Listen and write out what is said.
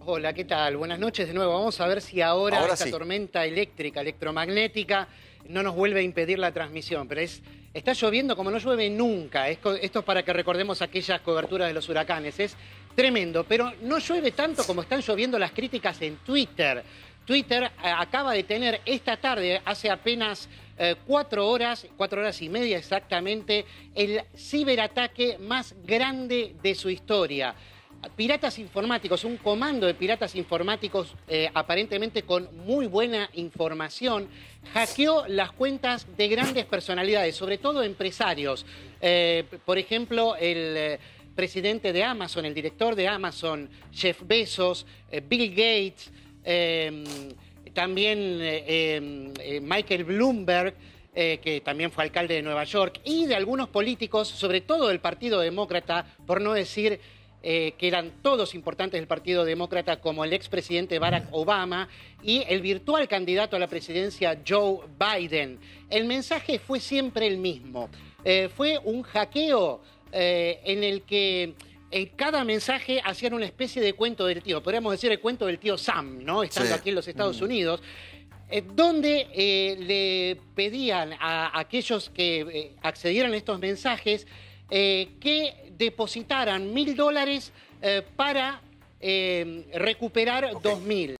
Hola, ¿qué tal? Buenas noches de nuevo. Vamos a ver si ahora esta Sí. tormenta eléctrica, electromagnética, no nos vuelve a impedir la transmisión. Pero está lloviendo como no llueve nunca. Esto es para que recordemos aquellas coberturas de los huracanes. Es tremendo, pero no llueve tanto como están lloviendo las críticas en Twitter. Twitter acaba de tener esta tarde, hace apenas 4 horas y media exactamente, el ciberataque más grande de su historia. Piratas informáticos, un comando de piratas informáticos aparentemente con muy buena información, hackeó las cuentas de grandes personalidades, sobre todo empresarios. Por ejemplo, el presidente de Amazon, el director de Amazon, Jeff Bezos, Bill Gates, también Michael Bloomberg, que también fue alcalde de Nueva York, y de algunos políticos, sobre todo del Partido Demócrata, por no decir que eran todos importantes del Partido Demócrata, como el expresidente Barack Obama y el virtual candidato a la presidencia Joe Biden. El mensaje fue siempre el mismo. Fue un hackeo en el que en cada mensaje hacían una especie de cuento del tío, podríamos decir el cuento del tío Sam, ¿no? Estando aquí en los Estados Unidos, donde le pedían a aquellos que accedieran a estos mensajes que depositaran $1000 para recuperar 2000.